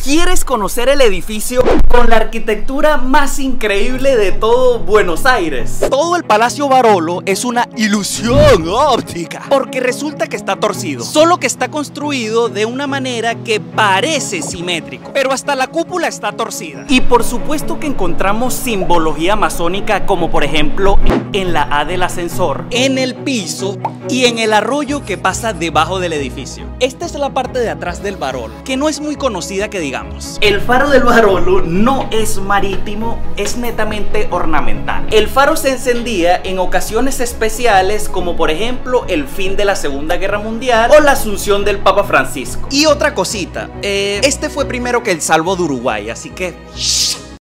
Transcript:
¿Quieres conocer el edificio con la arquitectura más increíble de todo Buenos Aires? Todo el Palacio Barolo es una ilusión óptica, porque resulta que está torcido, solo que está construido de una manera que parece simétrico, pero hasta la cúpula está torcida. Y por supuesto que encontramos simbología masónica, como por ejemplo en la A del ascensor, en el piso y en el arroyo que pasa debajo del edificio. Esta es la parte de atrás del Barolo, que no es muy conocida que digamos. El faro del Barolo no es marítimo, es netamente ornamental. El faro se encendía en ocasiones especiales, como por ejemplo el fin de la Segunda Guerra Mundial o la asunción del Papa Francisco. Y otra cosita, este fue primero que el Salvo de Uruguay, así que